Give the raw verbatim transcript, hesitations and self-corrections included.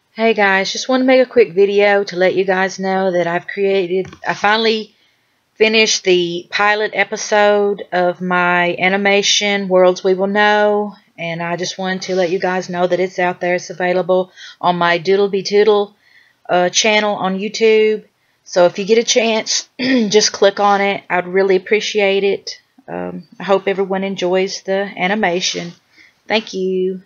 Hey guys, just want to make a quick video to let you guys know that I've created, I finally finished the pilot episode of my animation, Worlds We Will Know, and I just wanted to let you guys know that it's out there. It's available on my Doodle Be Toodle uh, channel on YouTube. So if you get a chance, just click on it. I'd really appreciate it. Um, I hope everyone enjoys the animation. Thank you.